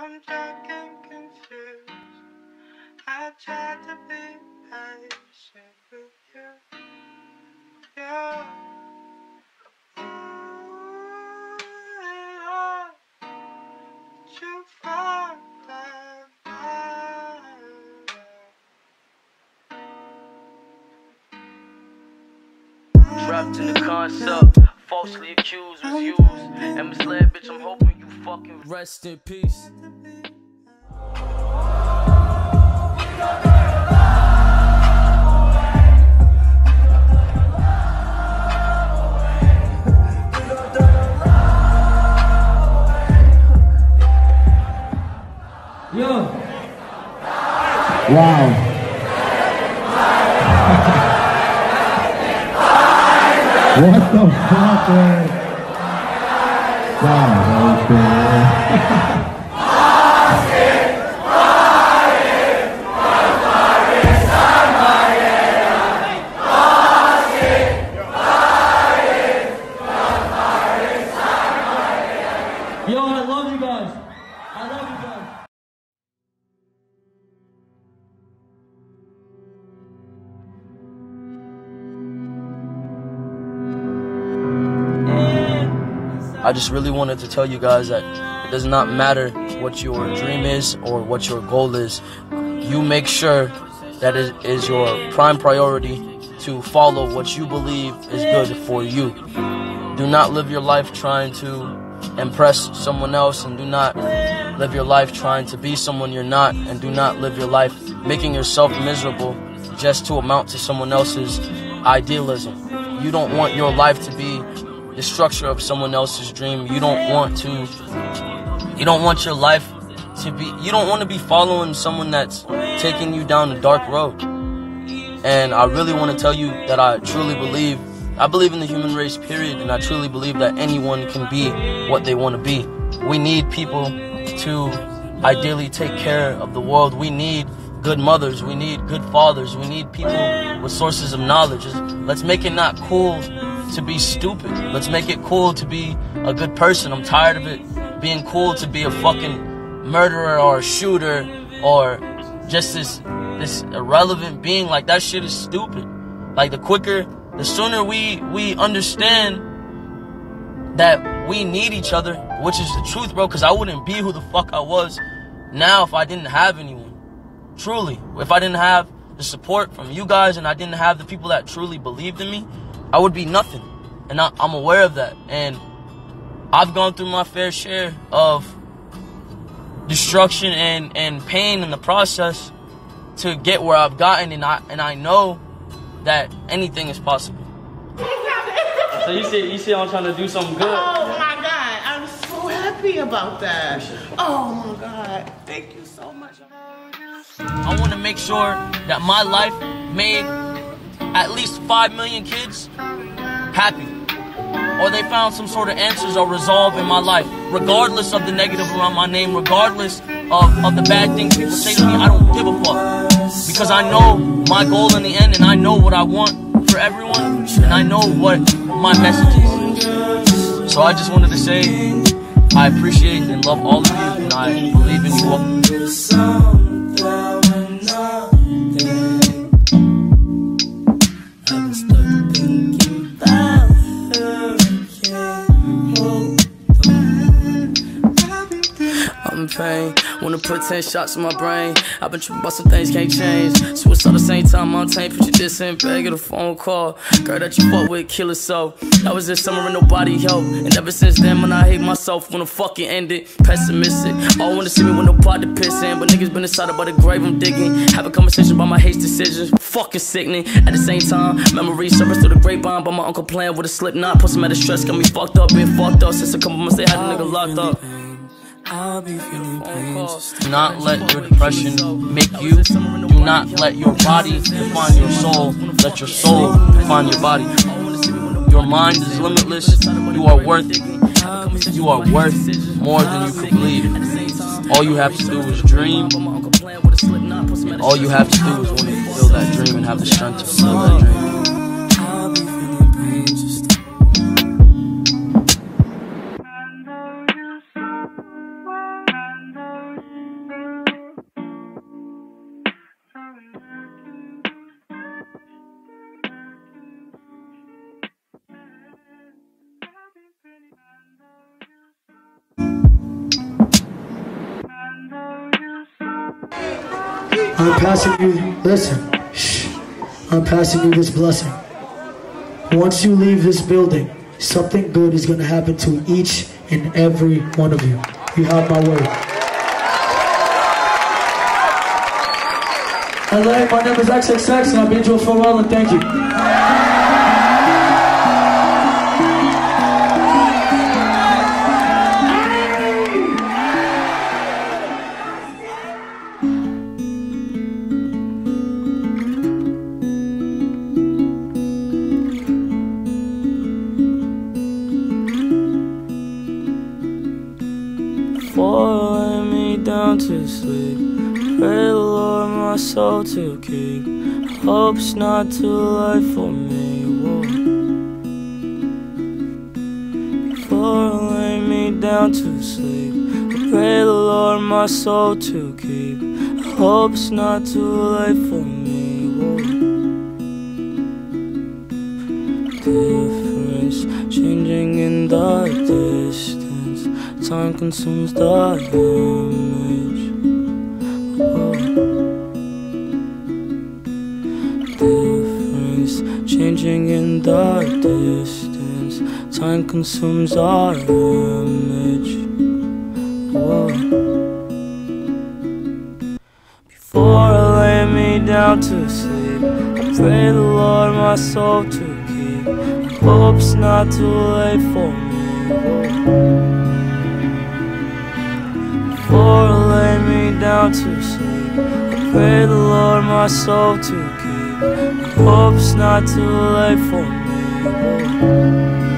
I'm drunk and confused. I tried to be patient with you. Yeah. You found that Trapped in the concept, falsely accused, was used, and misled, bitch. I'm hoping you fucking rest in peace. Yo. Wow. What the fuck, man? Wow, that was cool. Yo, I love you guys. I love you guys. I just really wanted to tell you guys that it does not matter what your dream is or what your goal is. You make sure that it is your prime priority to follow what you believe is good for you. Do not live your life trying to impress someone else, and do not live your life trying to be someone you're not, and do not live your life making yourself miserable just to amount to someone else's idealism. You don't want your life to be the structure of someone else's dream. You don't want your life to be, you don't want to be following someone that's taking you down a dark road. And I really want to tell you that I believe in the human race, period, and I truly believe that anyone can be what they want to be. We need people to ideally take care of the world. We need good mothers, we need good fathers, we need people with sources of knowledge. Let's make it not cool to be stupid. Let's make it cool to be a good person. I'm tired of it being cool to be a fucking murderer or a shooter or just this irrelevant being. Like, that shit is stupid. Like, the sooner we understand that we need each other, which is the truth, bro, because I wouldn't be who the fuck I was now if I didn't have anyone. Truly, if I didn't have the support from you guys and I didn't have the people that truly believed in me, I would be nothing. And I'm aware of that. And I've gone through my fair share of destruction and pain in the process to get where I've gotten, and I know that anything is possible. So you see I'm trying to do something good. Oh my God, I'm so happy about that. Oh my God, thank you so much. I want to make sure that my life made at least 5 million kids happy, or they found some sort of answers or resolve in my life, regardless of the negative around my name, regardless of the bad things people say to me. I don't give a fuck, because I know my goal in the end, and I know what I want for everyone, and I know what my message is. So I just wanted to say I appreciate and love all of you, and I believe in you all. I'm in pain, wanna put 10 shots in my brain. I've been tripping about some things can't change. Suicide the same time I'm tame. Put your diss in bag, get a phone call. Girl that you fuck with, kill herself. That was this summer and nobody helped. And ever since then, man, I hate myself when the fucking ended. Pessimistic, all wanna see me with no pot to piss in. But niggas been inside about the grave I'm digging. Have a conversation about my hate decisions, fucking sickening. At the same time, memories surface through the grapevine. But my uncle playing with a slip knot. Put some out of stress, got me fucked up, been fucked up since a couple months they had a nigga locked up. I'll be feeling pain. Do not let your depression make you. Do not let your body define your soul. Let your soul define your body. Your mind is limitless. You are worth more than you could believe. All you have to do is dream. And all you have to do is want to fulfill that dream and have the strength to fulfill that dream. I'm passing you, listen, shh. I'm passing you this blessing. Once you leave this building, something good is going to happen to each and every one of you. You have my word. LA, my name is XXX, and I bid you a farewell and thank you. Before I lay me down to sleep, pray the Lord my soul to keep. I hope it's not too late for me. Whoa. Before I lay me down to sleep, I pray the Lord my soul to keep. I hope it's not too late for me. Whoa. Difference changing in the distance. Time consumes the image. Whoa. Difference changing in the distance. Time consumes our image. Whoa. Before I lay me down to sleep, I pray the Lord my soul to keep. I hope it's not too late for me. Whoa. Before I lay me down to sleep, I pray the Lord my soul to keep. I hope it's not too late for me. Whoa.